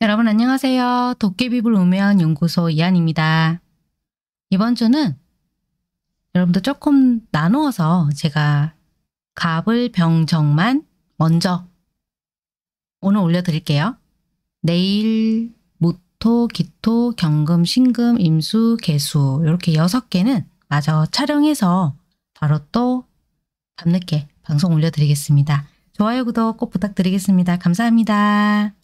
여러분 안녕하세요. 도깨비불 우매한 연구소 이한입니다. 이번 주는 여러분들 조금 나누어서 제가 갑을, 병, 정만 먼저 오늘 올려드릴게요. 내일 무토, 기토, 경금, 신금, 임수, 개수 이렇게 6개는 마저 촬영해서 바로 또 밤늦게 방송 올려드리겠습니다. 좋아요, 구독 꼭 부탁드리겠습니다. 감사합니다.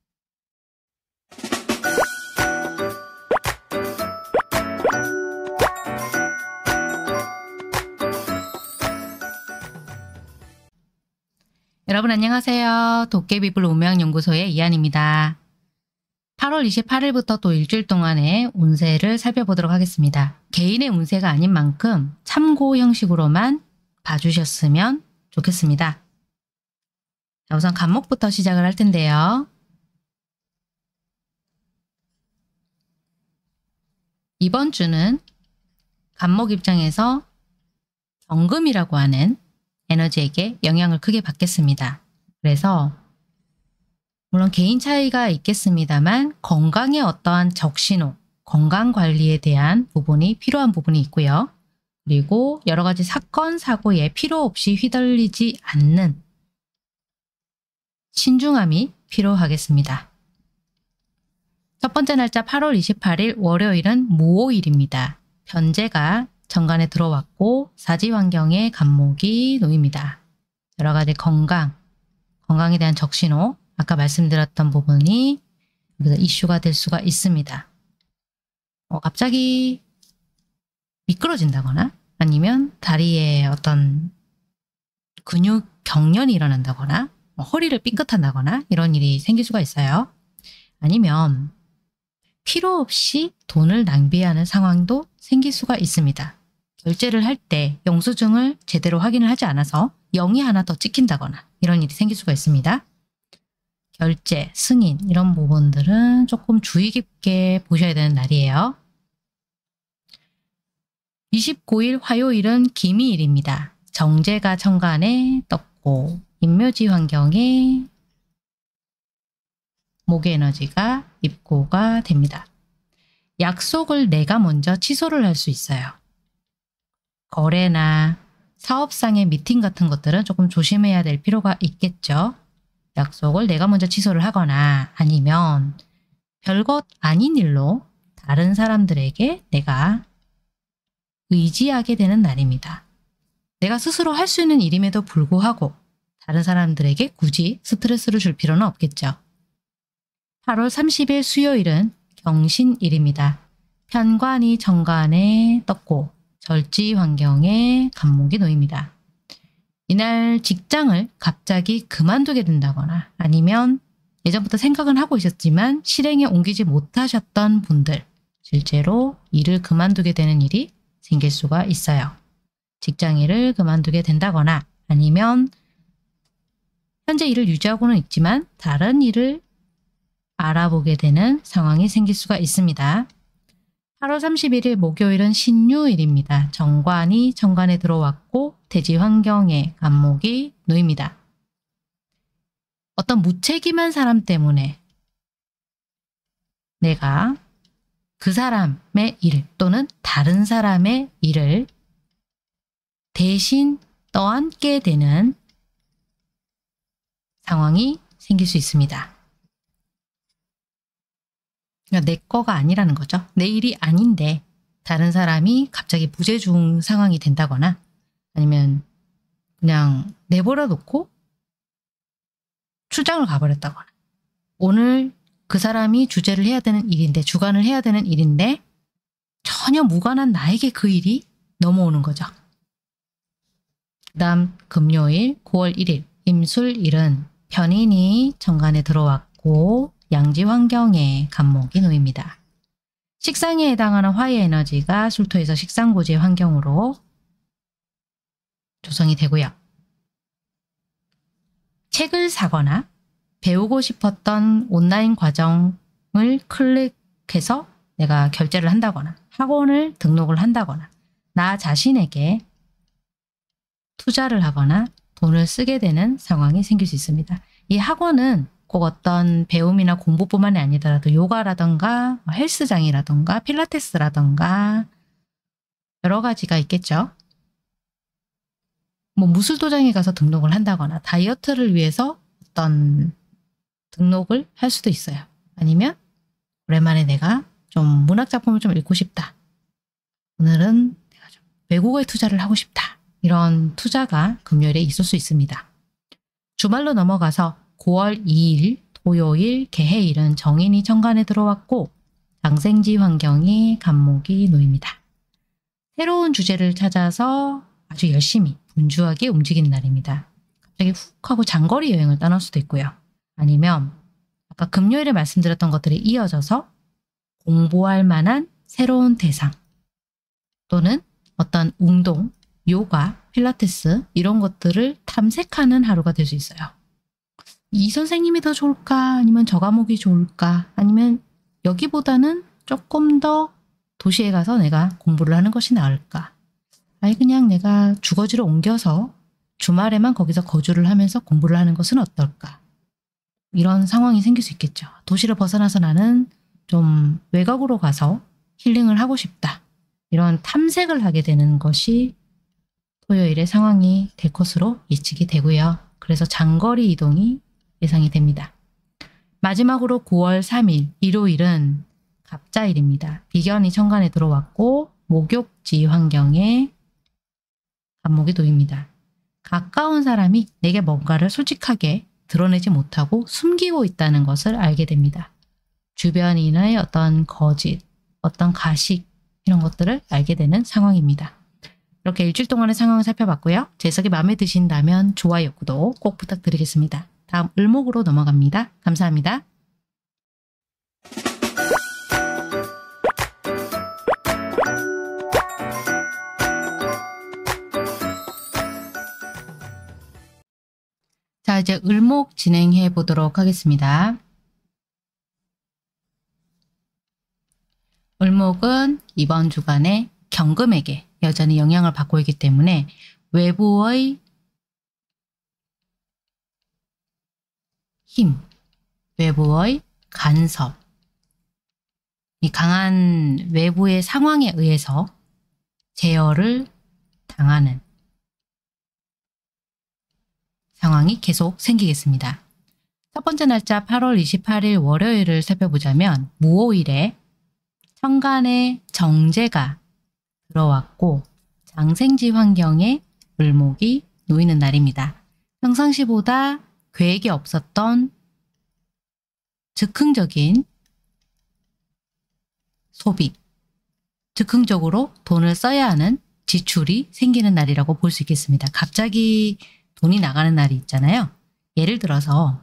여러분 안녕하세요. 도깨비불 우매한연구소의 이한입니다. 8월 28일부터 또 일주일 동안의 운세를 살펴보도록 하겠습니다. 개인의 운세가 아닌 만큼 참고 형식으로만 봐주셨으면 좋겠습니다. 자, 우선 간목부터 시작을 할 텐데요. 이번 주는 간목 입장에서 경금이라고 하는 에너지에게 영향을 크게 받겠습니다. 그래서 물론 개인 차이가 있겠습니다만 건강에 어떠한 적신호, 건강관리에 대한 부분이 필요한 부분이 있고요. 그리고 여러 가지 사건, 사고에 필요 없이 휘둘리지 않는 신중함이 필요하겠습니다. 첫 번째 날짜 8월 28일 월요일은 무오일입니다. 편제가 정관에 들어왔고 사지 환경에 간목이 놓입니다. 여러 가지 건강에 대한 적신호, 아까 말씀드렸던 부분이 여기서 이슈가 될 수가 있습니다. 갑자기 미끄러진다거나 아니면 다리에 어떤 근육 경련이 일어난다거나 허리를 삐끗한다거나 이런 일이 생길 수가 있어요. 아니면 필요 없이 돈을 낭비하는 상황도 생길 수가 있습니다. 결제를 할 때 영수증을 제대로 확인을 하지 않아서 0이 하나 더 찍힌다거나 이런 일이 생길 수가 있습니다. 결제, 승인 이런 부분들은 조금 주의 깊게 보셔야 되는 날이에요. 29일 화요일은 기미일입니다. 정제가 천간에 떴고 인묘지 환경에 목의 에너지가 입고가 됩니다. 약속을 내가 먼저 취소를 할 수 있어요. 거래나 사업상의 미팅 같은 것들은 조금 조심해야 될 필요가 있겠죠. 약속을 내가 먼저 취소를 하거나 아니면 별것 아닌 일로 다른 사람들에게 내가 의지하게 되는 날입니다. 내가 스스로 할 수 있는 일임에도 불구하고 다른 사람들에게 굳이 스트레스를 줄 필요는 없겠죠. 8월 30일 수요일은 경신일입니다. 편관이 정관에 떴고 절지 환경에 간목이 놓입니다. 이날 직장을 갑자기 그만두게 된다거나 아니면 예전부터 생각은 하고 있었지만 실행에 옮기지 못하셨던 분들, 실제로 일을 그만두게 되는 일이 생길 수가 있어요. 직장 일을 그만두게 된다거나 아니면 현재 일을 유지하고는 있지만 다른 일을 알아보게 되는 상황이 생길 수가 있습니다. 8월 31일 목요일은 신유일입니다. 정관이 천간에 들어왔고 대지 환경에 간목이 놓입니다. 어떤 무책임한 사람 때문에 내가 그 사람의 일 또는 다른 사람의 일을 대신 떠안게 되는 상황이 생길 수 있습니다. 그러니까 내 거가 아니라는 거죠. 내 일이 아닌데 다른 사람이 갑자기 부재중 상황이 된다거나 아니면 그냥 내버려 놓고 출장을 가버렸다거나 오늘 그 사람이 주재를 해야 되는 일인데 주관을 해야 되는 일인데 전혀 무관한 나에게 그 일이 넘어오는 거죠. 그 다음 금요일 9월 1일 임술일은 편인이 정관에 들어왔고 양지 환경에 간목이 놓입니다. 식상에 해당하는 화의 에너지가 술토에서 식상고지의 환경으로 조성이 되고요. 책을 사거나 배우고 싶었던 온라인 과정을 클릭해서 내가 결제를 한다거나 학원을 등록을 한다거나 나 자신에게 투자를 하거나 돈을 쓰게 되는 상황이 생길 수 있습니다. 이 학원은 꼭 어떤 배움이나 공부뿐만이 아니더라도 요가라던가 헬스장이라던가 필라테스라던가 여러 가지가 있겠죠. 뭐 무술도장에 가서 등록을 한다거나 다이어트를 위해서 어떤 등록을 할 수도 있어요. 아니면 오랜만에 내가 좀 문학작품을 좀 읽고 싶다. 오늘은 내가 좀 외국어에 투자를 하고 싶다. 이런 투자가 금요일에 있을 수 있습니다. 주말로 넘어가서 9월 2일 토요일 개해일은 정인이 천간에 들어왔고 장생지 환경이 간목이 놓입니다. 새로운 주제를 찾아서 아주 열심히 분주하게 움직이는 날입니다. 갑자기 훅 하고 장거리 여행을 떠날 수도 있고요. 아니면 아까 금요일에 말씀드렸던 것들이 이어져서 공부할 만한 새로운 대상 또는 어떤 운동, 요가, 필라테스 이런 것들을 탐색하는 하루가 될 수 있어요. 이 선생님이 더 좋을까? 아니면 저 과목이 좋을까? 아니면 여기보다는 조금 더 도시에 가서 내가 공부를 하는 것이 나을까? 아니 그냥 내가 주거지로 옮겨서 주말에만 거기서 거주를 하면서 공부를 하는 것은 어떨까? 이런 상황이 생길 수 있겠죠. 도시를 벗어나서 나는 좀 외곽으로 가서 힐링을 하고 싶다. 이런 탐색을 하게 되는 것이 토요일의 상황이 될 것으로 예측이 되고요. 그래서 장거리 이동이 예상이 됩니다. 마지막으로 9월 3일 일요일은 갑자일입니다. 비견이 천간에 들어왔고 목욕지 환경에 간목이 놓입니다. 가까운 사람이 내게 뭔가를 솔직하게 드러내지 못하고 숨기고 있다는 것을 알게 됩니다. 주변인의 어떤 거짓, 어떤 가식 이런 것들을 알게 되는 상황입니다. 이렇게 일주일 동안의 상황을 살펴봤고요. 제 해석이 마음에 드신다면 좋아요, 구독 꼭 부탁드리겠습니다. 다음 을목으로 넘어갑니다. 감사합니다. 자, 이제 을목 진행해 보도록 하겠습니다. 을목은 이번 주간에 경금에게 여전히 영향을 받고 있기 때문에 외부의 힘, 외부의 간섭, 이 강한 외부의 상황에 의해서 제어를 당하는 상황이 계속 생기겠습니다. 첫 번째 날짜 8월 28일 월요일을 살펴보자면 무오일에 천간에 정제가 들어왔고 장생지 환경에 을목이 놓이는 날입니다. 평상시보다 계획이 없었던 즉흥적인 소비, 즉흥적으로 돈을 써야 하는 지출이 생기는 날이라고 볼 수 있겠습니다. 갑자기 돈이 나가는 날이 있잖아요. 예를 들어서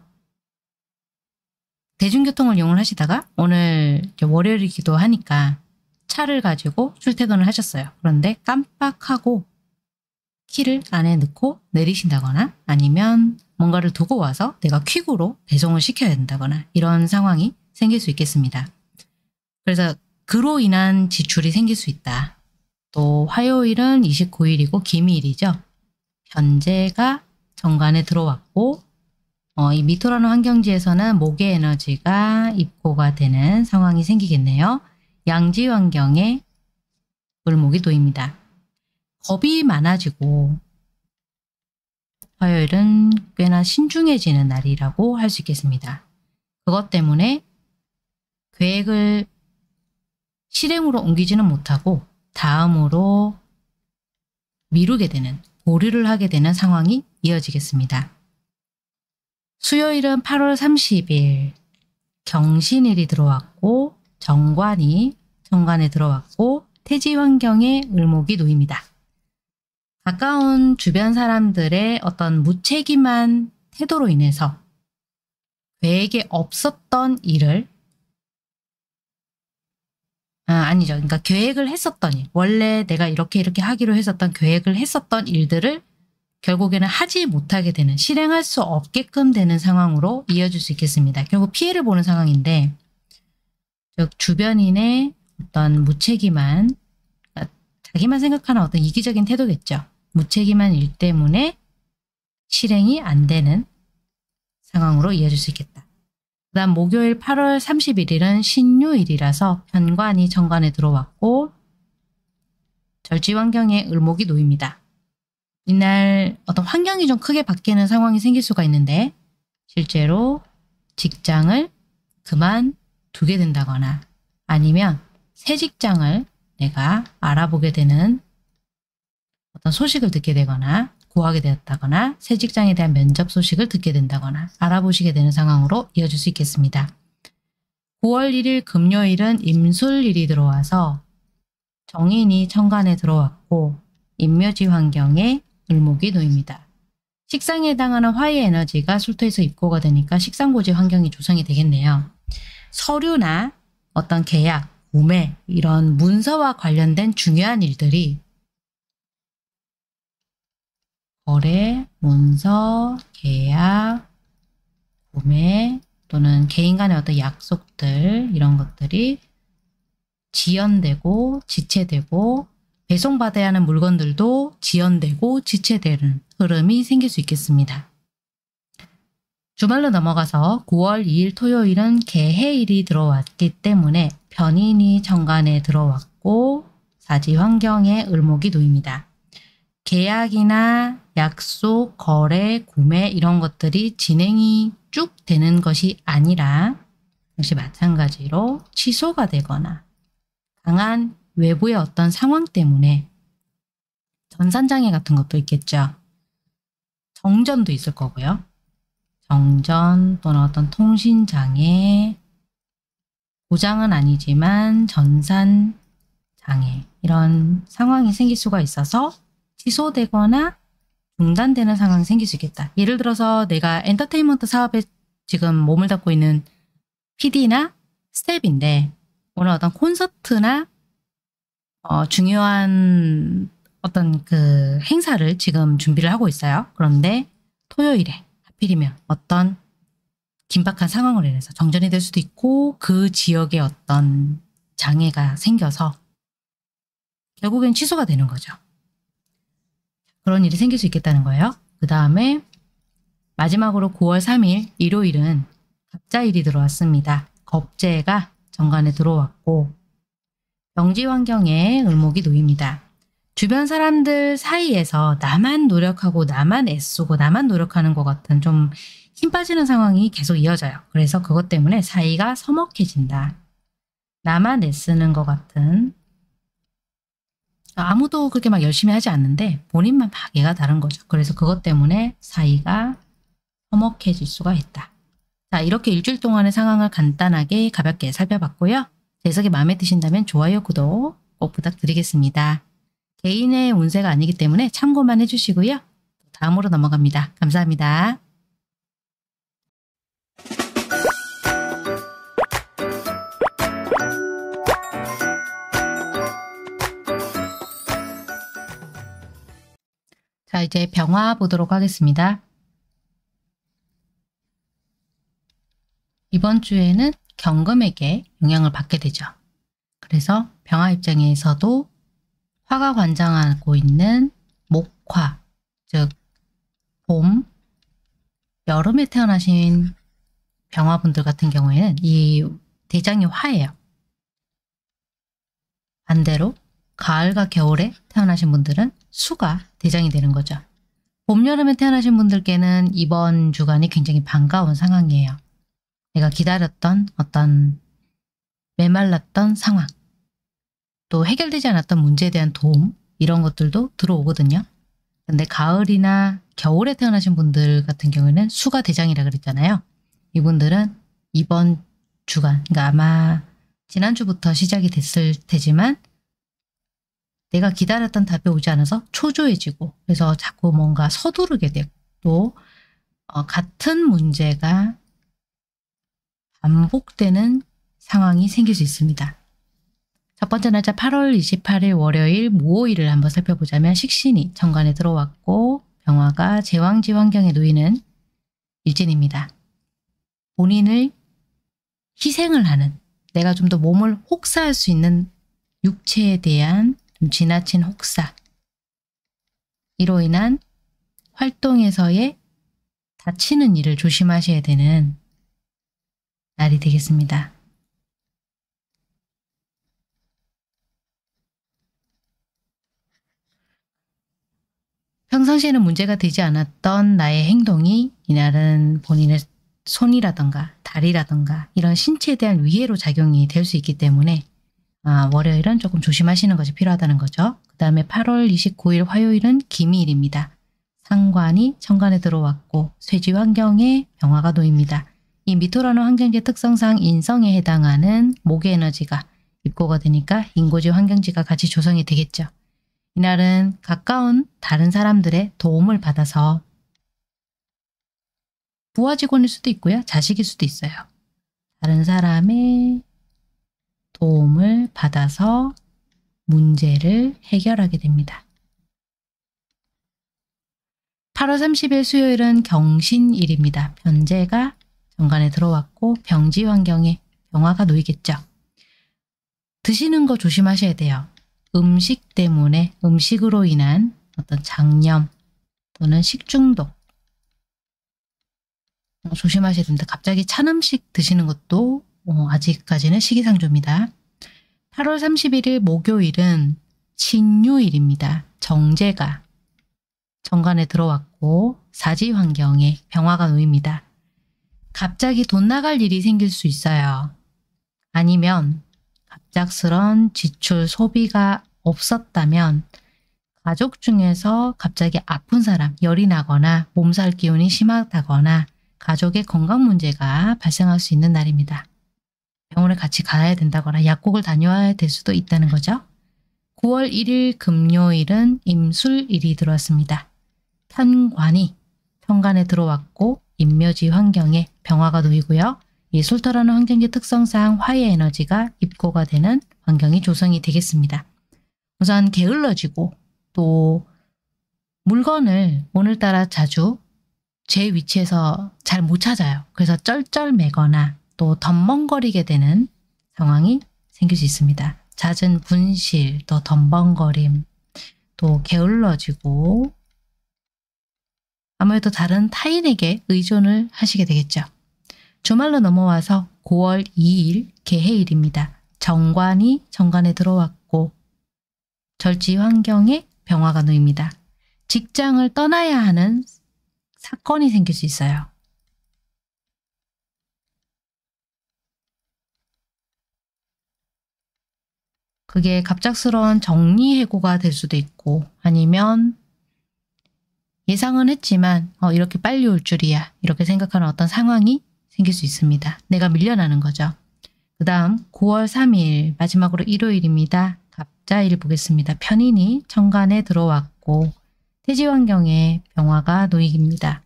대중교통을 이용을 하시다가 오늘 월요일이기도 하니까 차를 가지고 출퇴근을 하셨어요. 그런데 깜빡하고 키를 안에 넣고 내리신다거나 아니면 뭔가를 두고 와서 내가 퀵으로 배송을 시켜야 된다거나 이런 상황이 생길 수 있겠습니다. 그래서 그로 인한 지출이 생길 수 있다. 또 화요일은 29일이고 기미일이죠. 현재가 정관에 들어왔고 이 미토라는 환경지에서는 목의 에너지가 입고가 되는 상황이 생기겠네요. 양지 환경에 을목이 놓입니다. 겁이 많아지고 화요일은 꽤나 신중해지는 날이라고 할 수 있겠습니다. 그것 때문에 계획을 실행으로 옮기지는 못하고 다음으로 미루게 되는, 보류를 하게 되는 상황이 이어지겠습니다. 수요일은 8월 30일 경신일이 들어왔고 정관이 정관에 들어왔고 태지 환경에 을목이 놓입니다. 가까운 주변 사람들의 어떤 무책임한 태도로 인해서 계획에 없었던 일을 아니죠. 그러니까 계획을 했었던 일, 원래 내가 이렇게 하기로 했었던 계획을 했었던 일들을 결국에는 하지 못하게 되는, 실행할 수 없게끔 되는 상황으로 이어질 수 있겠습니다. 결국 피해를 보는 상황인데 즉 주변인의 어떤 무책임한, 그러니까 자기만 생각하는 어떤 이기적인 태도겠죠. 무책임한 일 때문에 실행이 안 되는 상황으로 이어질 수 있겠다. 그다음 목요일 8월 31일은 신유일이라서 편관이 정관에 들어왔고 절지 환경에 을목이 놓입니다. 이날 어떤 환경이 좀 크게 바뀌는 상황이 생길 수가 있는데 실제로 직장을 그만두게 된다거나 아니면 새 직장을 내가 알아보게 되는 어떤 소식을 듣게 되거나 구하게 되었다거나 새 직장에 대한 면접 소식을 듣게 된다거나 알아보시게 되는 상황으로 이어질 수 있겠습니다. 9월 1일 금요일은 임술일이 들어와서 정인이 천간에 들어왔고 임묘지 환경에 을목이 놓입니다. 식상에 해당하는 화의 에너지가 술토에서 입고가 되니까 식상고지 환경이 조성이 되겠네요. 서류나 어떤 계약, 구매 이런 문서와 관련된 중요한 일들이 거래, 문서, 계약, 구매 또는 개인 간의 어떤 약속들 이런 것들이 지연되고 지체되고 배송받아야 하는 물건들도 지연되고 지체되는 흐름이 생길 수 있겠습니다. 주말로 넘어가서 9월 2일 토요일은 개해일이 들어왔기 때문에 편인이 정관에 들어왔고 사지 환경에 을목이 놓입니다. 계약이나 약속, 거래, 구매 이런 것들이 진행이 쭉 되는 것이 아니라 역시 마찬가지로 취소가 되거나 강한 외부의 어떤 상황 때문에 전산장애 같은 것도 있겠죠. 정전도 있을 거고요. 정전 또는 어떤 통신장애, 고장은 아니지만 전산장애 이런 상황이 생길 수가 있어서 취소되거나 중단되는 상황이 생길 수 있겠다. 예를 들어서 내가 엔터테인먼트 사업에 지금 몸을 담고 있는 PD나 스텝인데 오늘 어떤 콘서트나 중요한 어떤 그 행사를 지금 준비를 하고 있어요. 그런데 토요일에 하필이면 어떤 긴박한 상황으로 인해서 정전이 될 수도 있고 그 지역에 어떤 장애가 생겨서 결국엔 취소가 되는 거죠. 그런 일이 생길 수 있겠다는 거예요. 그 다음에 마지막으로 9월 3일 일요일은 갑자일이 들어왔습니다. 겁재가 정관에 들어왔고 병지 환경에 을목이 놓입니다. 주변 사람들 사이에서 나만 노력하고 나만 애쓰고 나만 노력하는 것 같은 좀 힘 빠지는 상황이 계속 이어져요. 그래서 그것 때문에 사이가 서먹해진다. 나만 애쓰는 것 같은 아무도 그렇게 막 열심히 하지 않는데 본인만 막 얘가 다른 거죠. 그래서 그것 때문에 사이가 서먹해질 수가 있다. 자, 이렇게 일주일 동안의 상황을 간단하게 가볍게 살펴봤고요. 제 해석이 마음에 드신다면 좋아요, 구독 꼭 부탁드리겠습니다. 개인의 운세가 아니기 때문에 참고만 해주시고요. 다음으로 넘어갑니다. 감사합니다. 자, 이제 병화 보도록 하겠습니다. 이번 주에는 경금에게 영향을 받게 되죠. 그래서 병화 입장에서도 화가 관장하고 있는 목화, 즉 봄, 여름에 태어나신 병화분들 같은 경우에는 이 대장이 화예요. 반대로 가을과 겨울에 태어나신 분들은 수가 대장이 되는 거죠. 봄, 여름에 태어나신 분들께는 이번 주간이 굉장히 반가운 상황이에요. 내가 기다렸던 어떤 메말랐던 상황, 또 해결되지 않았던 문제에 대한 도움 이런 것들도 들어오거든요. 근데 가을이나 겨울에 태어나신 분들 같은 경우에는 수가 대장이라 그랬잖아요. 이분들은 이번 주간, 그러니까 아마 지난주부터 시작이 됐을 테지만 내가 기다렸던 답이 오지 않아서 초조해지고 그래서 자꾸 뭔가 서두르게 되고 또 같은 문제가 반복되는 상황이 생길 수 있습니다. 첫 번째 날짜 8월 28일 월요일 무오일을 한번 살펴보자면 식신이 정관에 들어왔고 병화가 제왕지 환경에 놓이는 일진입니다. 본인을 희생을 하는 내가 좀 더 몸을 혹사할 수 있는 육체에 대한 좀 지나친 혹사 이로 인한 활동에서의 다치는 일을 조심하셔야 되는 날이 되겠습니다. 평상시에는 문제가 되지 않았던 나의 행동이 이날은 본인의 손이라던가 다리라던가 이런 신체에 대한 위해로 작용이 될 수 있기 때문에 월요일은 조금 조심하시는 것이 필요하다는 거죠. 그 다음에 8월 29일 화요일은 기미일입니다. 상관이 천간에 들어왔고 쇠지 환경에 병화가 놓입니다. 이 미토라는 환경지 특성상 인성에 해당하는 목의 에너지가 입고가 되니까 인고지 환경지가 같이 조성이 되겠죠. 이날은 가까운 다른 사람들의 도움을 받아서 부하 직원일 수도 있고요. 자식일 수도 있어요. 다른 사람의 도움을 받아서 문제를 해결하게 됩니다. 8월 30일 수요일은 경신일입니다. 변제가 정관에 들어왔고 병지 환경에 병화가 놓이겠죠. 드시는 거 조심하셔야 돼요. 음식 때문에 음식으로 인한 어떤 장염 또는 식중독 조심하셔야 됩니다. 갑자기 찬 음식 드시는 것도 아직까지는 시기상조입니다. 8월 31일 목요일은 신유일입니다. 정제가 정관에 들어왔고 사지 환경에 병화가 놓입니다. 갑자기 돈 나갈 일이 생길 수 있어요. 아니면 갑작스런 지출 소비가 없었다면 가족 중에서 갑자기 아픈 사람, 열이 나거나 몸살 기운이 심하다거나 가족의 건강 문제가 발생할 수 있는 날입니다. 병원에 같이 가야 된다거나 약국을 다녀야 될 수도 있다는 거죠. 9월 1일 금요일은 임술일이 들어왔습니다. 편관이 편관에 들어왔고 임묘지 환경에 병화가 놓이고요. 이 술토라는 환경지 특성상 화의 에너지가 입고가 되는 환경이 조성이 되겠습니다. 우선 게을러지고 또 물건을 오늘따라 자주 제 위치에서 잘 못 찾아요. 그래서 쩔쩔매거나 또 덤벙거리게 되는 상황이 생길 수 있습니다. 잦은 분실, 또 덤벙거림, 또 게을러지고 아무래도 다른 타인에게 의존을 하시게 되겠죠. 주말로 넘어와서 9월 2일 개해일입니다. 정관이 정관에 들어왔고 절지 환경에 병화가 놓입니다. 직장을 떠나야 하는 사건이 생길 수 있어요. 그게 갑작스러운 정리해고가 될 수도 있고 아니면 예상은 했지만 이렇게 빨리 올 줄이야 이렇게 생각하는 어떤 상황이 생길 수 있습니다. 내가 밀려나는 거죠. 그 다음 9월 3일 마지막으로 일요일입니다. 갑자일 보겠습니다. 편인이 천간에 들어왔고 태지 환경에 병화가 놓입니다.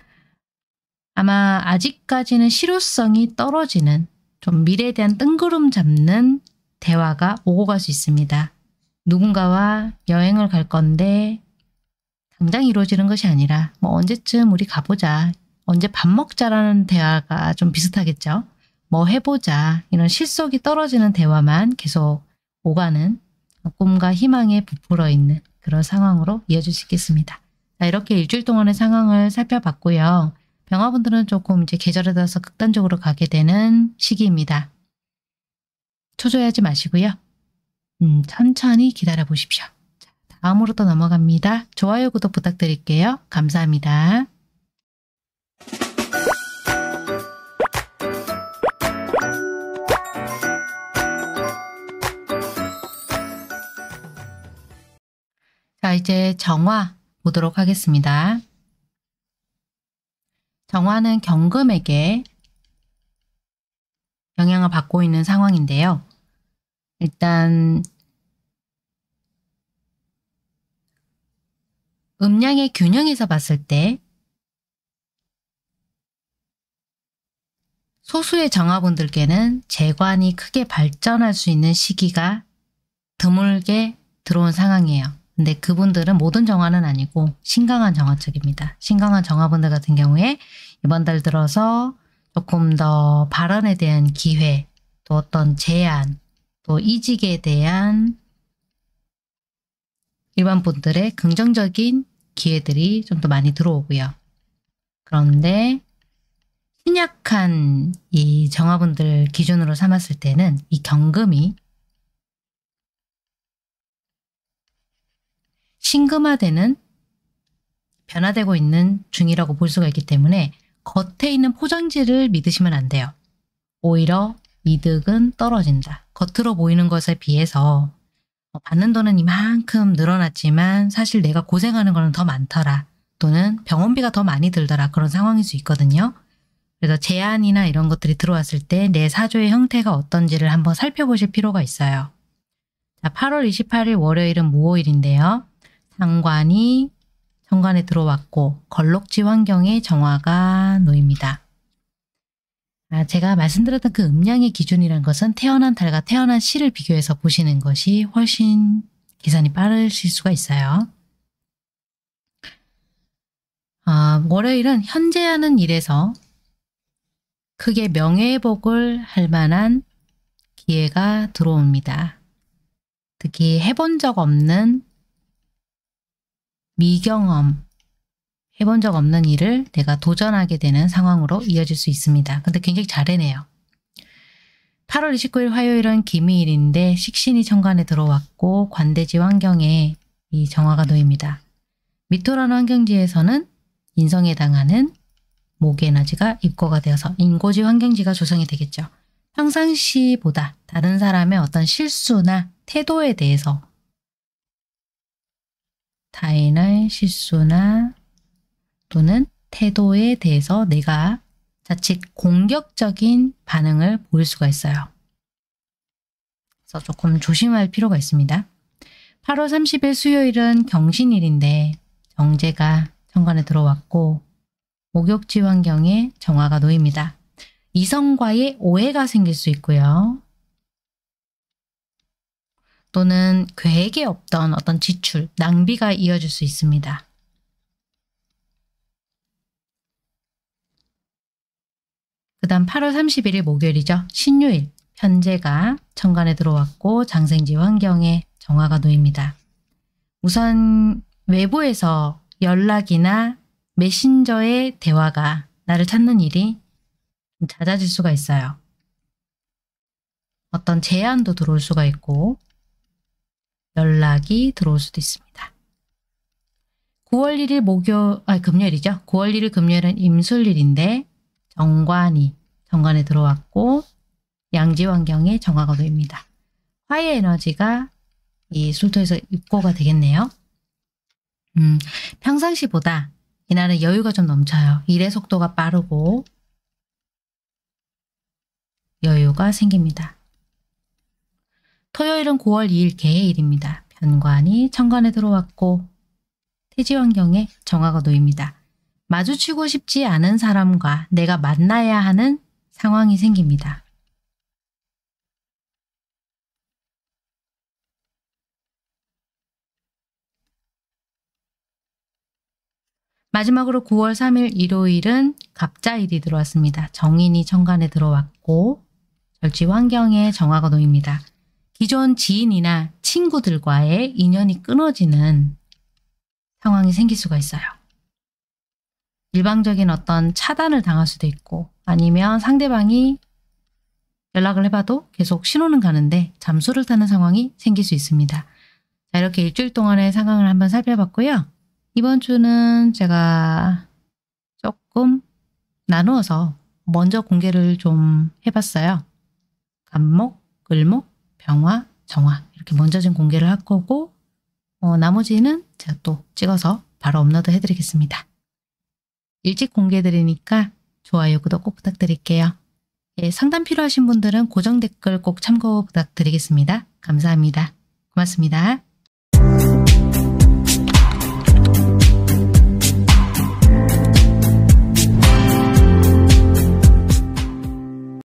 아마 아직까지는 실효성이 떨어지는 좀 미래에 대한 뜬구름 잡는 대화가 오고 갈 수 있습니다. 누군가와 여행을 갈 건데 당장 이루어지는 것이 아니라 뭐 언제쯤 우리 가보자, 언제 밥 먹자라는 대화가 좀 비슷하겠죠. 뭐 해보자 이런 실속이 떨어지는 대화만 계속 오가는 꿈과 희망에 부풀어 있는 그런 상황으로 이어질 수 있겠습니다. 자, 이렇게 일주일 동안의 상황을 살펴봤고요. 병화분들은 조금 이제 계절에 따라서 극단적으로 가게 되는 시기입니다. 초조해하지 마시고요. 천천히 기다려 보십시오. 자, 다음으로 또 넘어갑니다. 좋아요, 구독 부탁드릴게요. 감사합니다. 자, 이제 정화 보도록 하겠습니다. 정화는 경금에게 영향을 받고 있는 상황인데요. 일단 음양의 균형에서 봤을 때 소수의 정화분들께는 재관이 크게 발전할 수 있는 시기가 드물게 들어온 상황이에요. 근데 그분들은 모든 정화는 아니고 신강한 정화 쪽입니다. 신강한 정화분들 같은 경우에 이번 달 들어서 조금 더 발언에 대한 기회, 또 어떤 제안, 또 이직에 대한 일반 분들의 긍정적인 기회들이 좀 더 많이 들어오고요. 그런데 신약한 이 정화분들 기준으로 삼았을 때는 이 경금이 신금화되는 변화되고 있는 중이라고 볼 수가 있기 때문에 겉에 있는 포장지를 믿으시면 안 돼요. 오히려 이득은 떨어진다. 겉으로 보이는 것에 비해서 받는 돈은 이만큼 늘어났지만 사실 내가 고생하는 거는 더 많더라. 또는 병원비가 더 많이 들더라. 그런 상황일 수 있거든요. 그래서 제안이나 이런 것들이 들어왔을 때 내 사조의 형태가 어떤지를 한번 살펴보실 필요가 있어요. 자, 8월 28일 월요일은 무오일인데요. 상관이 정관에 들어왔고 걸록지 환경에 정화가 놓입니다. 제가 말씀드렸던 그 음양의 기준이라는 것은 태어난 달과 태어난 시를 비교해서 보시는 것이 훨씬 계산이 빠르실 수가 있어요. 월요일은 현재 하는 일에서 크게 명예회복을 할 만한 기회가 들어옵니다. 특히 해본 적 없는 미경험, 해본 적 없는 일을 내가 도전하게 되는 상황으로 이어질 수 있습니다. 근데 굉장히 잘 해내요. 8월 29일 화요일은 기미일인데 식신이 천간에 들어왔고 관대지 환경에 이 정화가 놓입니다. 미토라는 환경지에서는 인성에 해당하는 목의 에너지가 입고가 되어서 인고지 환경지가 조성이 되겠죠. 평상시보다 다른 사람의 어떤 실수나 태도에 대해서 타인의 실수나 또는 태도에 대해서 내가 자칫 공격적인 반응을 보일 수가 있어요. 그래서 조금 조심할 필요가 있습니다. 8월 30일 수요일은 경신일인데 정제가 천간에 들어왔고 목욕지 환경에 정화가 놓입니다. 이성과의 오해가 생길 수 있고요. 또는 계획에 없던 어떤 지출, 낭비가 이어질 수 있습니다. 그 다음 8월 31일 목요일이죠. 신유일, 편제가 천간에 들어왔고 장생지 환경에 정화가 놓입니다. 우선 외부에서 연락이나 메신저의 대화가 나를 찾는 일이 좀 잦아질 수가 있어요. 어떤 제안도 들어올 수가 있고 연락이 들어올 수도 있습니다. 9월 1일 금요일이죠. 9월 1일 금요일은 임술일인데 정관이 정관에 들어왔고 양지 환경에 정화가 놓입니다. 화의 에너지가 이 술토에서 입고가 되겠네요. 평상시보다 이날은 여유가 좀 넘쳐요. 일의 속도가 빠르고 여유가 생깁니다. 토요일은 9월 2일 개해일입니다. 편관이 천간에 들어왔고 태지 환경에 정화가 놓입니다. 마주치고 싶지 않은 사람과 내가 만나야 하는 상황이 생깁니다. 마지막으로 9월 3일 일요일은 갑자일이 들어왔습니다. 정인이 천간에 들어왔고 절지 환경에 정화가 놓입니다. 기존 지인이나 친구들과의 인연이 끊어지는 상황이 생길 수가 있어요. 일방적인 어떤 차단을 당할 수도 있고 아니면 상대방이 연락을 해봐도 계속 신호는 가는데 잠수를 타는 상황이 생길 수 있습니다. 자, 이렇게 일주일 동안의 상황을 한번 살펴봤고요. 이번 주는 제가 조금 나누어서 먼저 공개를 좀 해봤어요. 간목, 을목, 병화, 정화 이렇게 먼저 좀 공개를 할 거고 나머지는 제가 또 찍어서 바로 업로드 해드리겠습니다. 일찍 공개해드리니까 좋아요, 구독 꼭 부탁드릴게요. 예, 상담 필요하신 분들은 고정 댓글 꼭 참고 부탁드리겠습니다. 감사합니다. 고맙습니다.